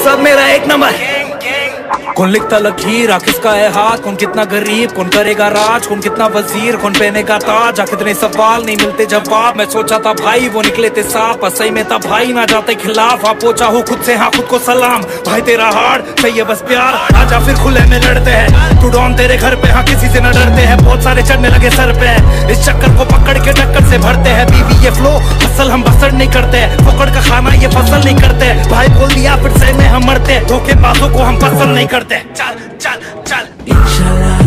सब मेरा एक नंबर। कौन लिखता लकीर, किसका है हाथ, कौन कितना गरीब, कौन करेगा राज, कौन कितना वजीर, कौन पहनेगा ताज, कितने सवाल नहीं मिलते जवाब। मैं सोचा था भाई वो निकले थे साफ, सही में था भाई ना जाते खिलाफ। आप पहुंचा हूँ खुद से, हाँ खुद को सलाम। भाई तेरा हार्ड चाहिए बस प्यार, आजा फिर खुले में लड़ते हैं। तू डॉन तेरे घर पे, हाँ किसी से न डरते हैं। बहुत सारे चढ़ने लगे सर पे, इस चक्कर को पकड़ के टक्कर से भरते हैं। बीवी ये फ्लो असल हम बसड़ नहीं करते, पकड़ का खाना ये फसल नहीं करते। भाई बोल दिया फिर से में हम मरते, धोखेबाजों को हम पसंद नहीं करते। चल चल चल इंशाल्लाह